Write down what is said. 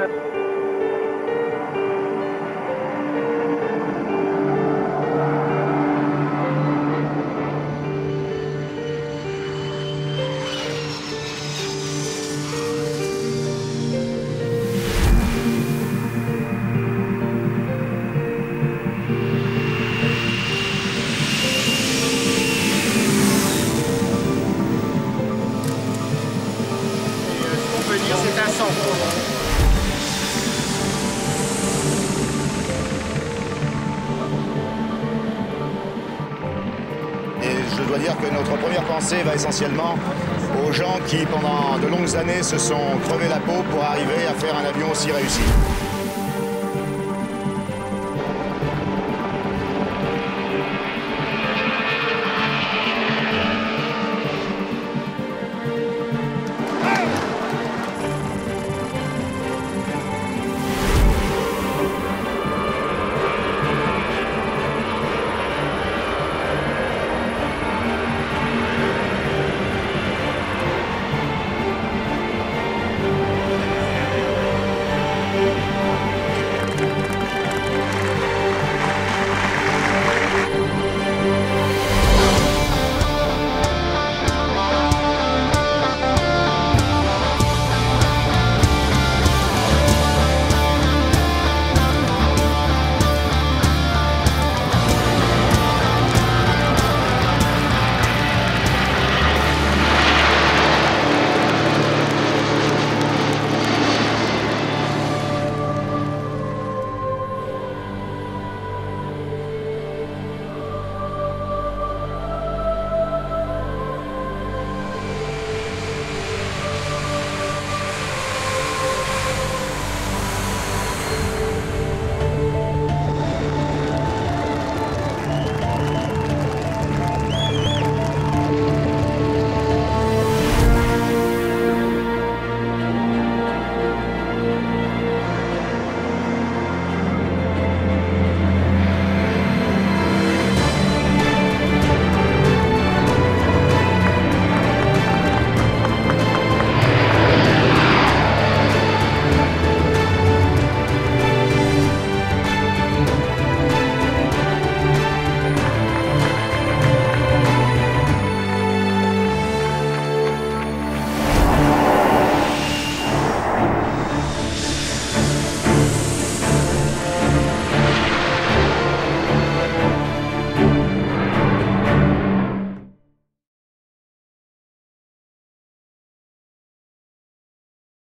C'est un 100. Et je dois dire que notre première pensée va essentiellement aux gens qui, pendant de longues années, se sont crevés la peau pour arriver à faire un avion aussi réussi.